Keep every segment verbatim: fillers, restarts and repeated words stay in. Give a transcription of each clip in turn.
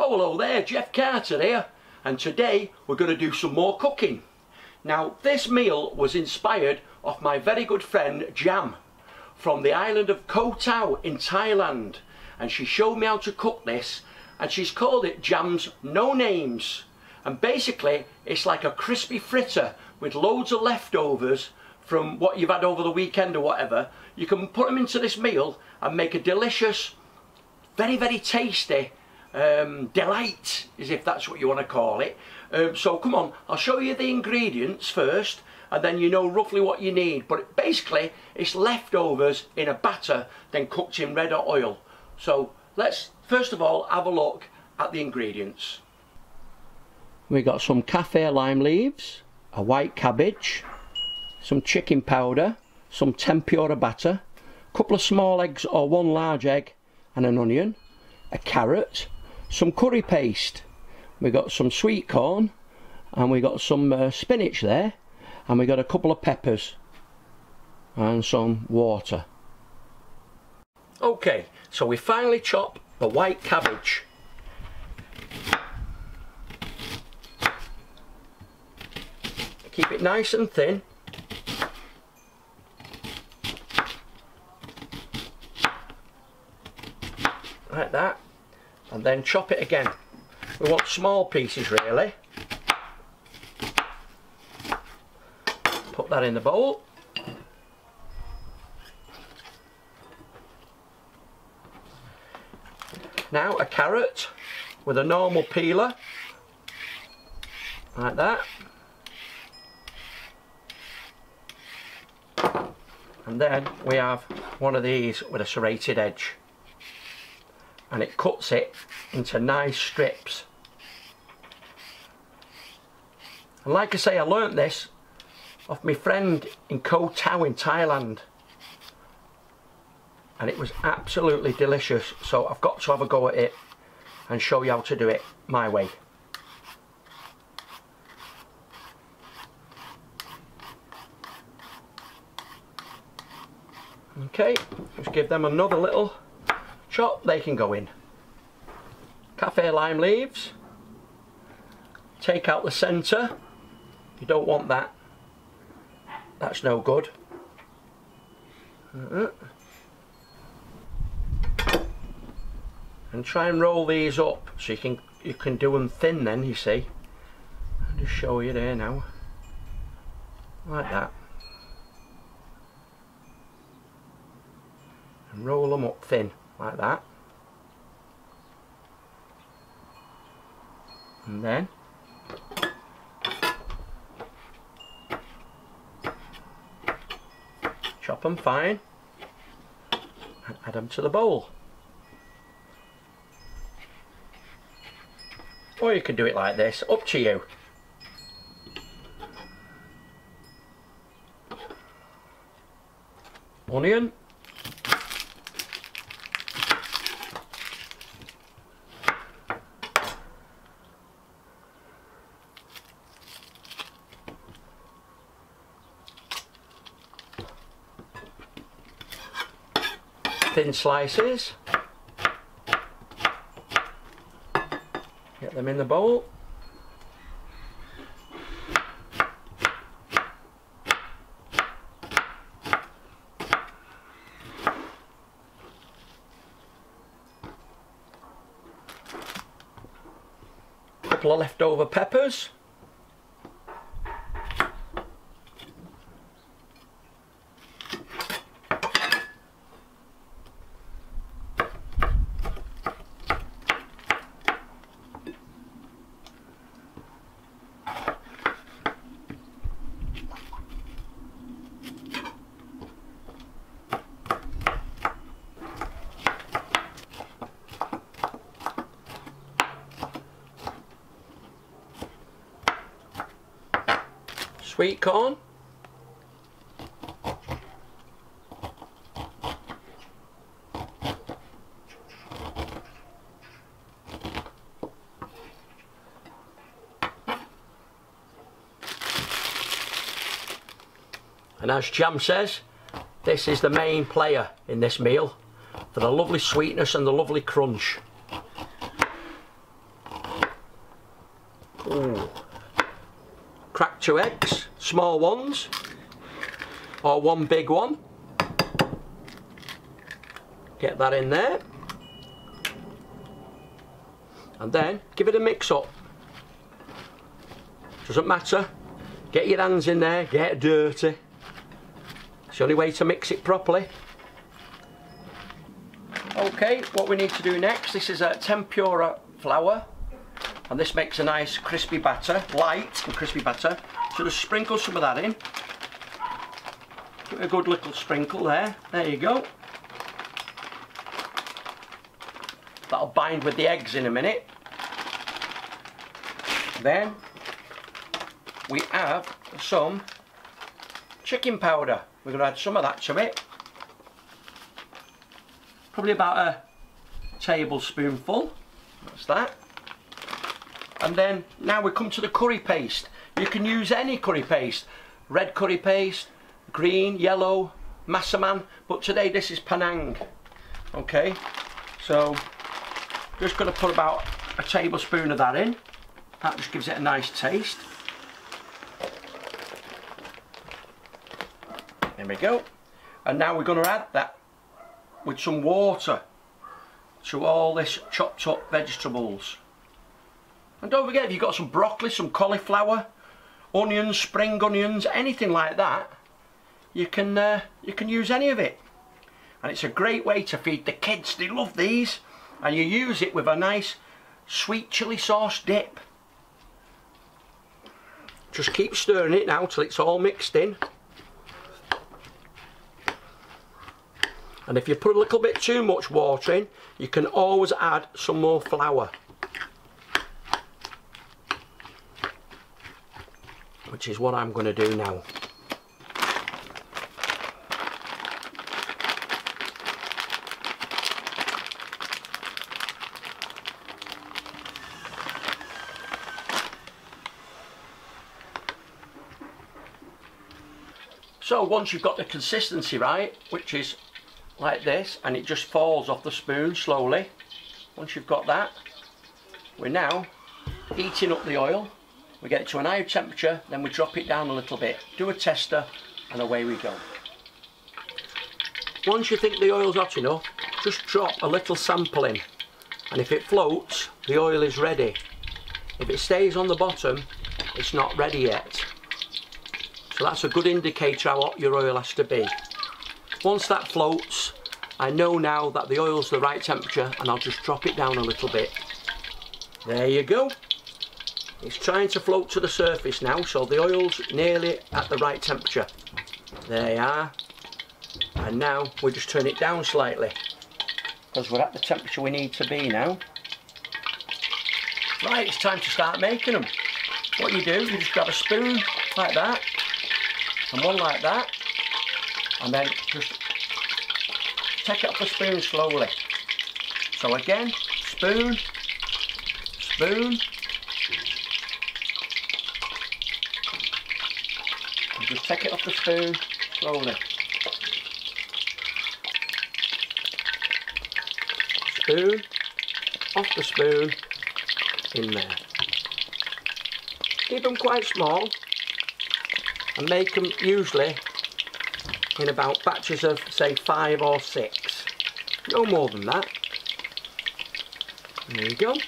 Oh, hello there, Geoff Carter here, and today we're going to do some more cooking. Now, this meal was inspired off my very good friend Jam from the island of Koh Tao in Thailand, and she showed me how to cook this, and she's called it Jam's No Names. And basically it's like a crispy fritter with loads of leftovers from what you've had over the weekend or whatever. You can put them into this meal and make a delicious, very very tasty um, delight, as if that's what you want to call it. Um, so come on, I'll show you the ingredients first, and then you know roughly what you need. But basically it's leftovers in a batter then cooked in red hot oil. So let's first of all have a look at the ingredients. We got some kaffir lime leaves, a white cabbage, some chicken powder, some tempura batter, a couple of small eggs or one large egg and an onion, a carrot, some curry paste, we got some sweet corn, and we got some uh, spinach there, and we got a couple of peppers and some water. Okay, so we finally chop the white cabbage. Keep it nice and thin. Like that, and then chop it again. We want small pieces really. Put that in the bowl. Now a carrot with a normal peeler, like that. And then we have one of these with a serrated edge, and it cuts it into nice strips. And like I say, I learnt this off my friend in Koh Tao in Thailand, and it was absolutely delicious. So I've got to have a go at it and show you how to do it my way. Okay, just give them another little chop, they can go in. Kaffir lime leaves, take out the centre, you don't want that, that's no good. Uh-huh. And try and roll these up so you can you can do them thin then, you see. I'll just show you there now, like that. And roll them up thin, like that. And then chop them fine and add them to the bowl. Or you can do it like this, up to you. Onion. Thin slices. Get them in the bowl. Couple of leftover peppers. Sweet corn. And as Jam says, this is the main player in this meal for the lovely sweetness and the lovely crunch. Ooh. Crack two eggs, small ones, or one big one. Get that in there. And then give it a mix up. Doesn't matter. Get your hands in there, get dirty. It's the only way to mix it properly. Okay, what we need to do next, this is a tempura flour, and this makes a nice crispy batter, light and crispy batter. So just sprinkle some of that in. Give it a good little sprinkle there. There you go. That'll bind with the eggs in a minute. Then we have some chicken powder. We're going to add some of that to it. Probably about a tablespoonful. That's that. And then now we come to the curry paste. You can use any curry paste. Red curry paste, green, yellow, massaman. But today this is Penang. Okay. So just going to put about a tablespoon of that in. That just gives it a nice taste. There we go. And now we're going to add that with some water to all this chopped up vegetables. And don't forget, if you've got some broccoli, some cauliflower, onions, spring onions, anything like that, you can uh, you can use any of it. And it's a great way to feed the kids. They love these. And you use it with a nice sweet chilli sauce dip. Just keep stirring it now till it's all mixed in. And if you put a little bit too much water in, you can always add some more flour. Which is what I'm going to do now. So once you've got the consistency right, which is like this, and it just falls off the spoon slowly, once you've got that, we're now heating up the oil. We get it to an higher temperature, then we drop it down a little bit, do a tester, and away we go. Once you think the oil's hot enough, just drop a little sample in, and if it floats, the oil is ready. If it stays on the bottom, it's not ready yet. So that's a good indicator how hot your oil has to be. Once that floats, I know now that the oil's the right temperature, and I'll just drop it down a little bit. There you go. It's trying to float to the surface now, so the oil's nearly at the right temperature. There you are. And now we just turn it down slightly, because we're at the temperature we need to be now. Right, it's time to start making them. What you do, you just grab a spoon like that, and one like that, and then just take it off the spoon slowly. So again, spoon, spoon, and just take it off the spoon slowly. Spoon, off the spoon, in there. Keep them quite small and make them usually in about batches of say five or six, no more than that. There you go.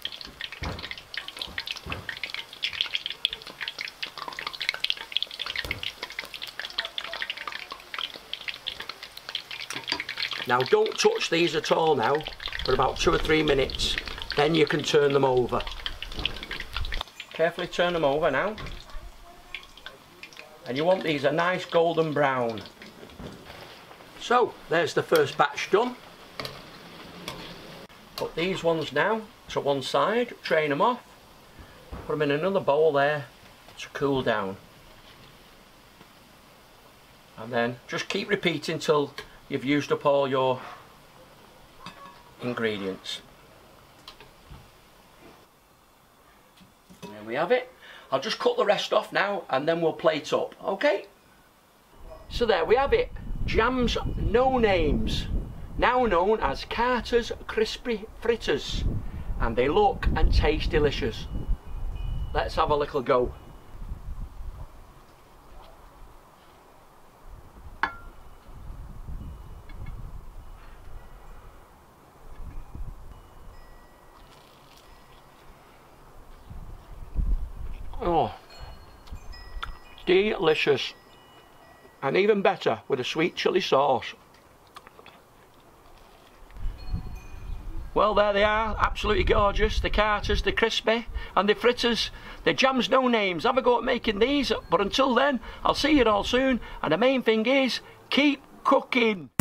Now don't touch these at all now for about two or three minutes, then you can turn them over. Carefully turn them over now. And you want these a nice golden brown. So there's the first batch done. Put these ones now to one side, drain them off, put them in another bowl there to cool down. And then just keep repeating till you've used up all your ingredients. There we have it. I'll just cut the rest off now and then we'll plate up, okay? So there we have it. Jam's No Names, now known as Carter's Crispy Fritters, and they look and taste delicious. let's have a little go. Oh, delicious, and even better with a sweet chilli sauce. Well, there they are, absolutely gorgeous. The Carters, the Crispy and the Fritters. The Jam's no names. Have a go at making these, but until then, I'll see you all soon, and the main thing is, keep cooking.